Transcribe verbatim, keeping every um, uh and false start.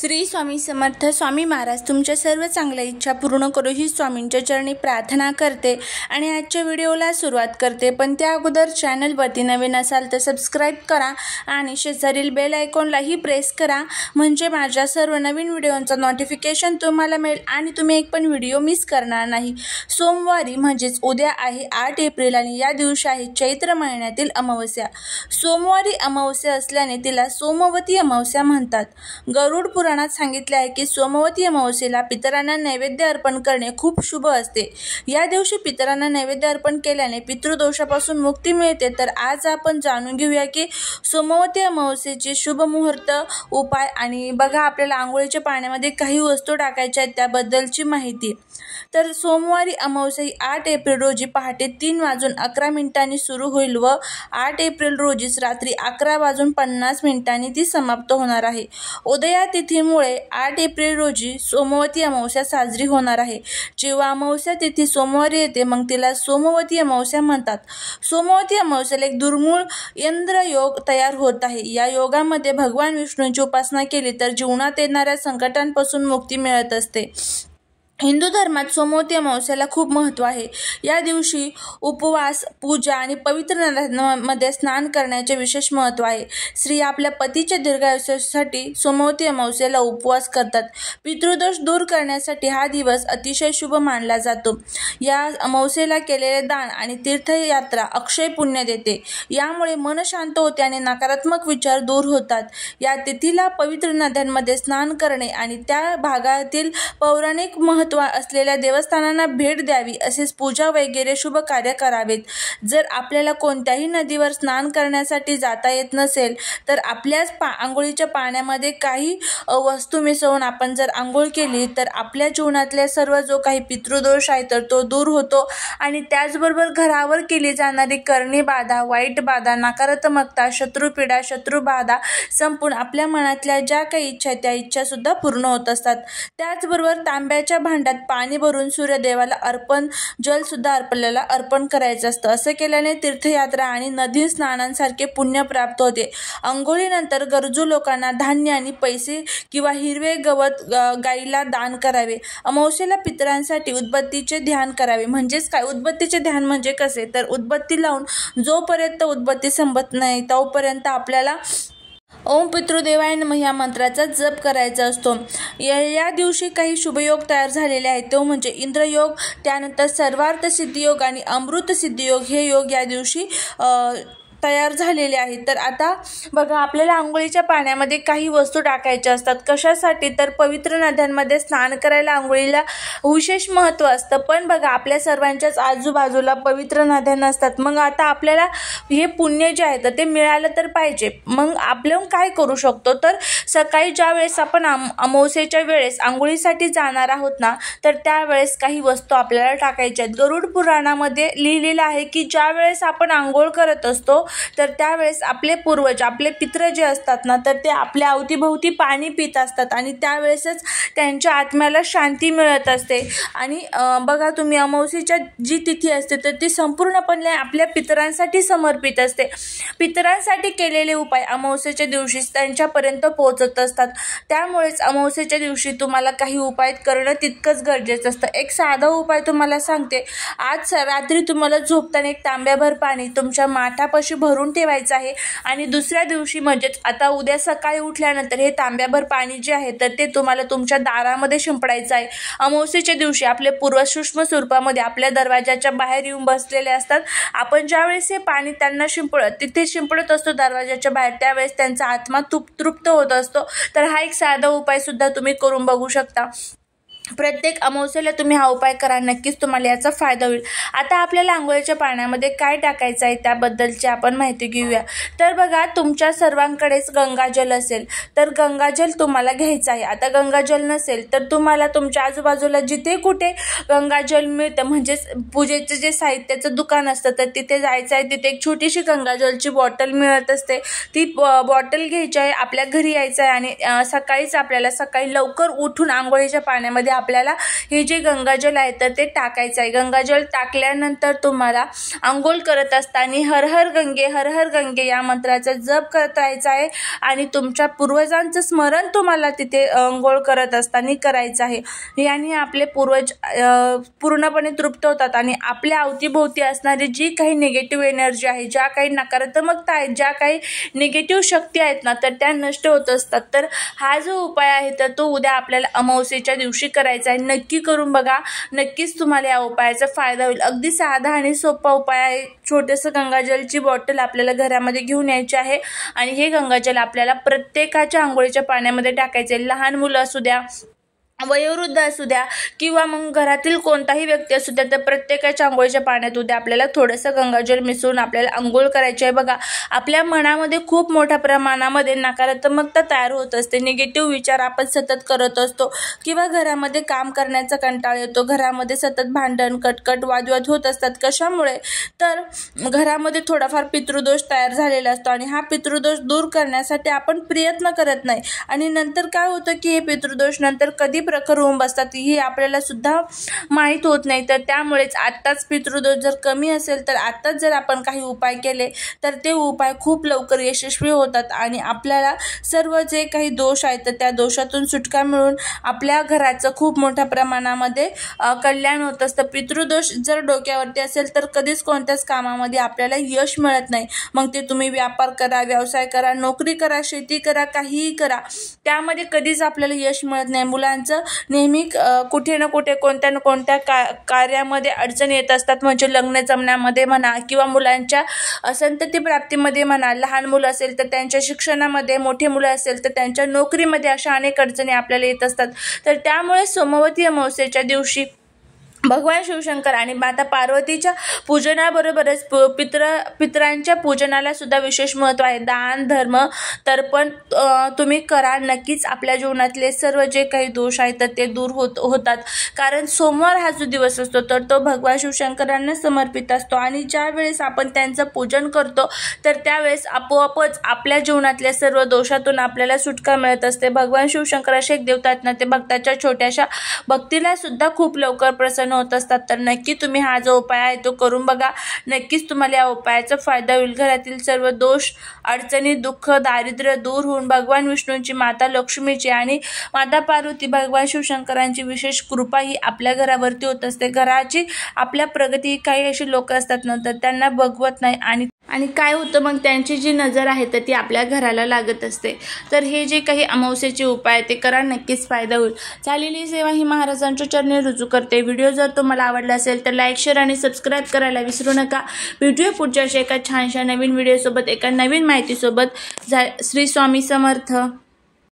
श्री स्वामी समर्थ. स्वामी महाराज तुमच्या सर्व चांगल्या इच्छा पूर्ण करू ही स्वामींच्या चरणी प्रार्थना करते आणि आजच्या व्हिडिओला सुरुवात करते. पण त्या अगोदर चॅनलवरती नवीन असाल तर सबस्क्राईब करा आणि शेजारील बेल आयकॉनलाही प्रेस करा, म्हणजे माझ्या सर्व नवीन व्हिडिओंचं नोटिफिकेशन तुम्हाला मिळेल आणि तुम्ही एक पण व्हिडिओ मिस करणार नाही. सोमवारी म्हणजेच उद्या आहे आठ एप्रिल आणि या दिवशी आहे चैत्र महिन्यातील अमावस्या. सोमवारी अमावस्या असल्याने तिला सोमवती अमावस्या म्हणतात. गरुड पुराणात सांगितले आहे की सोमवती अमावस्येला पितरांना नैवेद्य अर्पण करणे खूप शुभ असते. या दिवशी पितरांना नैवेद्य अर्पण केल्याने पितृदोषापासून मुक्ती मिळते. तर आज आपण जाणून घेऊया की सोमवती अमावस्येचे शुभ मुहूर्त, उपाय आणि बघा आपल्याला आंघोळीच्या पाण्यामध्ये काही वस्तू टाकायच्या आहेत त्याबद्दलची माहिती. तर सोमवारी अमावस्या ही आठ एप्रिल रोजी पहाटे तीन वाजून अकरा मिनिटांनी सुरू होईल व आठ एप्रिल रोजीच रात्री अकरा वाजून पन्नास मिनिटांनी ती समाप्त होणार आहे. उदया तिथीमुळे आठ एप्रिल रोजी सोमवती अमावस्या साजरी होणार आहे. जेव्हा अमावस्या तिथी सोमवारी येते मग तिला सोमवती अमावस्या म्हणतात. सोमवती अमावस्याला एक दुर्मिळ इंद्र योग तयार होत आहे. या योगामध्ये भगवान विष्णूंची उपासना केली तर जीवनात येणाऱ्या संकटांपासून मुक्ती मिळत असते. हिंदू धर्मात सोमवती अमावस्याला खूप महत्त्व आहे. या दिवशी उपवास, पूजा आणि पवित्र नद्यांमध्ये स्नान करण्याचे विशेष महत्त्व आहे. स्त्रिया आपल्या पतीच्या दीर्घायुष्यासाठी सोमवती अमावस्याला उपवास करतात. पितृदोष दूर करण्यासाठी हा दिवस अतिशय शुभ मानला जातो. या अमावस्येला केलेले दान आणि तीर्थयात्रा अक्षय पुण्य देते. यामुळे मन शांत होते आणि नकारात्मक विचार दूर होतात. या तिथीला पवित्र नद्यांमध्ये स्नान करणे आणि त्या भागातील पौराणिक महत्त्व असलेल्या देवस्थानांना भेट द्यावी, असेच पूजा वगैरे शुभ कार्य करावेत. जर आपल्याला कोणत्याही नदीवर स्नान करण्यासाठी जाता येत नसेल तर आपल्याच पा आंघोळीच्या पाण्यामध्ये काही वस्तू मिसळून आपण जर आंघोळ केली तर आपल्या जीवनातल्या सर्व जो काही पितृदोष आहे तर तो दूर होतो. आणि त्याचबरोबर घरावर केली जाणारी करणी बाधा, वाईट बाधा, नकारात्मकता, शत्रुपीडा, शत्रुबाधा संपून आपल्या मनातल्या ज्या काही इच्छा आहेत त्या इच्छा सुद्धा पूर्ण होत असतात. त्याचबरोबर तांब्याच्या भांड्यात पाणी भरून सूर्यदेवाला अर्पण जल सुद्धा आपल्याला अर्पण करायचं असतं. असं केल्याने तीर्थयात्रा आणि नदी स्नानांसारखे पुण्य प्राप्त होते. अंघोळीनंतर गरजू लोकांना धान्य आणि पैसे किंवा हिरवे गवत गाईला दान करावे. अमावस्येला पितरांसाठी उदबत्तीचे ध्यान करावे. म्हणजेच काय, उदबत्तीचे ध्यान म्हणजे कसे, तर उदबत्ती लावून जोपर्यंत उदबत्ती संपत नाही तोपर्यंत आपल्याला ओम पितृदेवाय नमः या मंत्राचा जप करायचा असतो. या या दिवशी काही शुभयोग तयार झालेले आहेत. तो म्हणजे इंद्रयोग, त्यानंतर सर्वार्थ सिद्धियोग आणि अमृत सिद्धियोग हे योग या दिवशी तयार झालेले आहेत. तर आता बघा आपल्याला आंघोळीच्या पाण्यामध्ये काही वस्तू टाकायच्या असतात. कशासाठी, तर पवित्र नद्यांमध्ये स्नान करायला आंघोळीला विशेष महत्त्व असतं. पण बघा आपल्या सर्वांच्याच आजूबाजूला पवित्र नद्या नसतात. मग आता आपल्याला हे पुण्य जे आहे तर ते मिळालं तर पाहिजे. मग आपण काय करू शकतो, तर सकाळी ज्या वेळेस आपण आम अमावस्येच्या वेळेस आंघोळीसाठी जाणार आहोत ना, तर त्यावेळेस काही वस्तू आपल्याला टाकायच्या आहेत. गरुड पुराणामध्ये लिहिलेलं आहे की ज्या वेळेस आपण आंघोळ करत असतो तर त्यावेळेस आपले पूर्वज, आपले पित्र जे असतात ना, तर ते आपल्या अवतीभोवती पाणी पित असतात आणि त्यावेळेसच त्यांच्या आत्म्याला शांती मिळत असते. आणि बघा तुम्ही अमावस्येच्या जी तिथी असते तर ती संपूर्णपणे आपल्या पितरांसाठी समर्पित असते. पितरांसाठी केलेले उपाय अमावस्येच्या दिवशी त्यांच्यापर्यंत पोहोचत असतात. त्यामुळेच अमावस्येच्या दिवशी तुम्हाला काही उपाय करणं तितकंच गरजेचं असतं. एक साधा उपाय तुम्हाला सांगते. आज रात्री तुम्हाला झोपताना एक तांब्याभर पाणी तुमच्या माठापाशी भरून ठेवायचं आहे आणि दुसऱ्या दिवशी म्हणजेच आता उद्या सकाळी उठल्यानंतर हे तांब्याभर पाणी जे आहे तर ते तुम्हाला तुमच्या दारामध्ये शिंपडायचं आहे. अमावस्येच्या दिवशी आपले पूर्वज सूक्ष्म स्वरूपामध्ये आपल्या दरवाजाच्या बाहेर येऊन बसलेले असतात. आपण ज्यावेळेस हे पाणी त्यांना शिंपडत तिथे शिंपडत असतो दरवाजाच्या बाहेर, त्यावेळेस त्यांचा आत्मा तृप तृप्त होत असतो. तर हा एक साधा उपाय सुद्धा तुम्ही करून बघू शकता. प्रत्येक अमावस्येला तुम्ही हा उपाय करा, नक्कीच तुम्हाला याचा फायदा होईल. आता आपल्याला आंघोळीच्या पाण्यामध्ये काय टाकायचं आहे त्याबद्दलची आपण माहिती घेऊया. तर बघा तुमच्या सर्वांकडेच गंगाजल असेल तर गंगाजल तुम्हाला घ्यायचं आहे. आता गंगाजल नसेल तर तुम्हाला तुमच्या आजूबाजूला जिथे कुठे गंगाजल मिळतं, म्हणजेच पूजेचं जे साहित्याचं दुकान असतं तर तिथे जायचं आहे. तिथे एक छोटीशी गंगाजलची बॉटल मिळत असते. ती बॉटल घ्यायची आहे, आपल्या घरी यायचं आहे आणि सकाळीच आपल्याला सकाळी लवकर उठून आंघोळीच्या पाण्यामध्ये आपल्याला हे जे गंगाजल आहे तर ते टाकायचं आहे। गंगाजल टाकल्यानंतर तुम्हाला आंघोळ करत असताना हर हर गंगे हर हर गंगे या मंत्राचा जप करत राहायचा आहे आणि तुमच्या पूर्वजांचं स्मरण तुम्हाला तिथे आंघोळ करत असताना करायचं आहे। याने आपले पूर्वज पूर्णपणे तृप्त होतात आणि आपल्या अवतीभोवती असणारी जी काही निगेटिव्ह एनर्जी आहे, ज्या काही नकारात्मकता आहेत, ज्या काही निगेटिव्ह शक्ती आहेत ना तर त्या नष्ट होत असतात। तर हा जो उपाय आहे तर तो उद्या आपल्याला अमावस्येच्या दिवशी करायचा आहे। नक्की करून बघा, नक्कीच तुम्हाला या उपायाचा फायदा होईल। अगदी साधा आणि सोपा उपाय आहे। छोटेसं गंगाजलची बॉटल आपल्याला घरामध्ये घेऊन यायची आहे आणि हे गंगाजल आपल्याला प्रत्येकाच्या आंघोळीच्या पाण्यामध्ये टाकायचे। लहान मुलं असू द्या, वयोवृद्ध असू द्या किंवा मग घरातील कोणताही व्यक्ती असू द्या, तर प्रत्येकाच्या आंघोळीच्या पाण्यात उद्या आपल्याला थोडंसं गंगाजल मिसळून आपल्याला आंघोळ करायची आहे। बघा, आपल्या मनामध्ये खूप मोठ्या प्रमाणामध्ये नकारात्मकता तयार होत असते, निगेटिव्ह विचार आपण सतत करत असतो किंवा घरामध्ये काम करण्याचा कंटाळा येतो, घरामध्ये सतत भांडण कटकट वादविवाद होत असतात। कशामुळे तर घरामध्ये थोडाफार पितृदोष तयार झालेला असतो आणि हा पितृदोष दूर करण्यासाठी आपण प्रयत्न करत नाही आणि नंतर काय होतं की हे पितृदोष नंतर कधी प्रखर होऊन बसतात ही आपल्याला सुद्धा माहीत होत नाही। तर त्यामुळेच आत्ताच पितृदोष जर कमी असेल तर आत्ताच जर आपण काही उपाय केले तर ते उपाय खूप लवकर यशस्वी होतात आणि आपल्याला सर्व जे काही दोष आहेत तर त्या दोषातून सुटका मिळून आपल्या घराचं खूप मोठ्या प्रमाणामध्ये कल्याण होत असतं। पितृदोष जर डोक्यावरती असेल तर कधीच कोणत्याच कामामध्ये आपल्याला यश मिळत नाही। मग ते तुम्ही व्यापार करा, व्यवसाय करा, नोकरी करा, शेती करा, काहीही करा, त्यामध्ये कधीच आपल्याला यश मिळत नाही। मुलांचं नेहमी कुठे ना कुठे कोणत्या ना कोणत्या का कार्यामध्ये अडचणी येत असतात, म्हणजे लग्न जमण्यामध्ये म्हणा किंवा मुलांच्या संतती प्राप्तीमध्ये म्हणा, लहान मुलं असेल तर त्यांच्या शिक्षणामध्ये, मोठे मुलं असेल तर त्यांच्या नोकरीमध्ये, अशा अनेक अडचणी आपल्याला येत असतात। तर त्यामुळे सोमवती अमावस्येच्या दिवशी भगवान शिवशंकर आणि माता पार्वतीच्या पूजनाबरोबरच पित्र पितरांच्या पूजनाला सुद्धा विशेष महत्त्व आहे। दान धर्म तर्पण तुम्ही करा, नक्कीच आपल्या जीवनातले सर्व जे काही दोष आहेत तर ते दूर होत होतात कारण सोमवार हा जो दिवस असतो तर तो भगवान शिवशंकरांना समर्पित असतो आणि ज्या वेळेस आपण त्यांचं पूजन करतो तर त्यावेळेस आपोआपच आपल्या जीवनातल्या सर्व दोषातून आपल्याला सुटका मिळत असते। भगवान शिवशंकर असे एक देवता आहेत ना, ते भक्ताच्या छोट्याशा भक्तीला सुद्धा खूप लवकर प्रसन्न होत असतात। तर नक्की तुम्ही हा जो उपाय आहे तो करून बघा, नक्कीच तुम्हाला या उपायाचा फायदा होईल। घरातील सर्व दोष, अडचणी, दुःख, दारिद्र्य दूर होऊन भगवान विष्णूंची, माता लक्ष्मीची आणि माता पार्वती, भगवान शिवशंकरांची विशेष कृपा ही आपल्या घरावरती होत असते। घराची आपल्या प्रगती, काही अशी लोक असतात ना तर त्यांना बघवत नाही आणि आणि काय होतं मग त्यांची जी नजर आहे तर ती आपल्या घराला लागत असते। तर हे जे काही अमावस्येचे उपाय ते करा, नक्कीच फायदा होईल। झालेली सेवा ही महाराजांच्या चरणी रुजू करते। व्हिडिओ जर तुम्हाला आवडला असेल तर लाईक, शेअर आणि सबस्क्राईब करायला विसरू नका। व्हिडिओ पुढच्या अशा एका छानशा नवीन व्हिडिओसोबत, एका नवीन माहितीसोबत। श्री स्वामी समर्थ।